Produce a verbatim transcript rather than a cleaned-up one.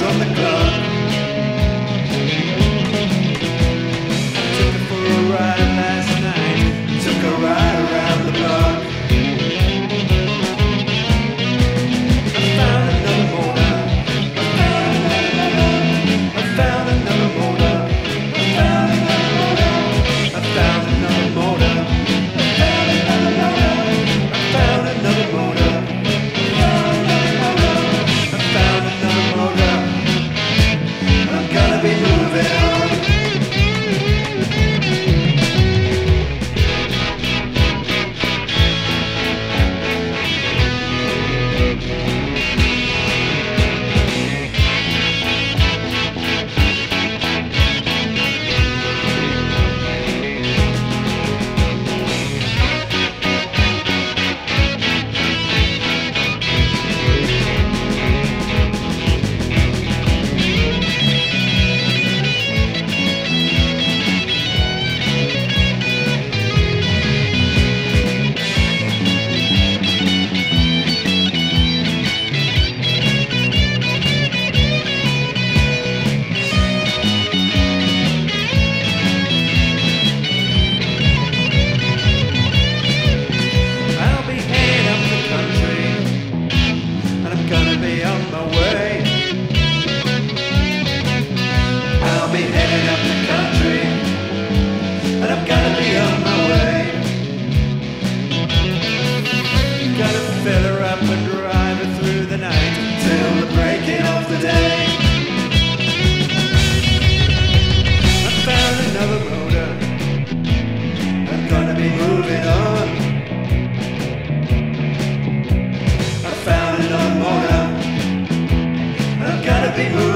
from the club. I took her for a ride last night, took a ride around the block. I found another motor, I found another motor, I found another motor, I found another motor, I found another motor, I found another motor, I found another motor, I'm gonna be moving on. Be